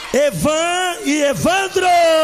Evan e Evandro.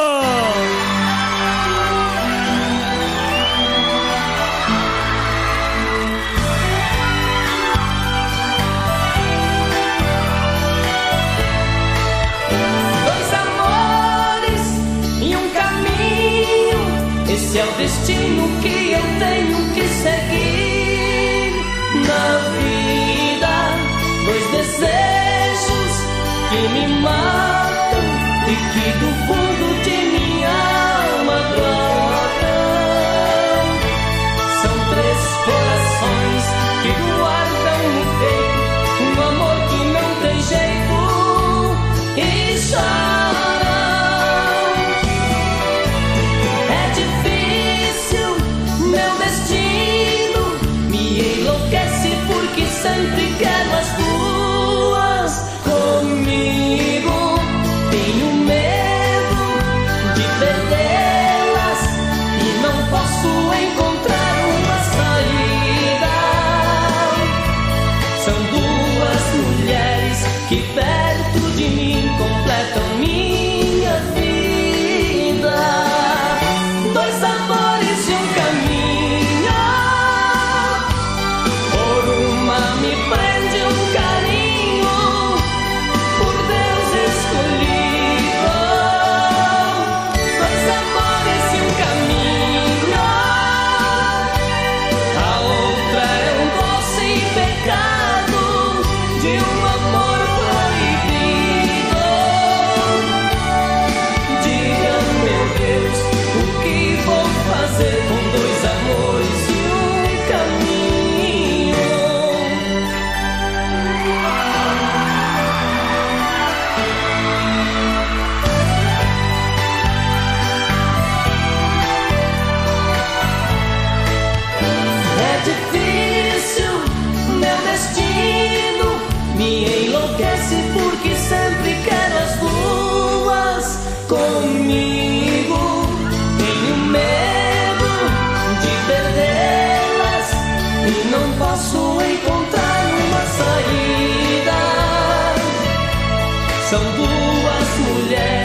Dois amores e um caminho, esse é o destino que eu tenho que seguir na vida. Dois desejos que me matam e que do fundo de minha alma brotam. São três corações que guardam no peito um amor que não tem jeito e choram. É difícil, meu destino me enlouquece porque sempre quero as duas comigo. Tenho medo de perdê-las e não posso encontrar uma saída. São duas mulheres que perto de mim completam minha vida. Dois amores e um caminho, por uma me prende um carinho, por Deus escolhido. Dois amores e um caminho, a outra é um doce pecado de um amor proibido. Diga, meu Deus, o que vou fazer com dois amores e um caminho? É difícil, meu destino me enlouquece porque sempre quero as duas comigo. Tenho medo de perdê-las e não posso encontrar uma saída. São duas mulheres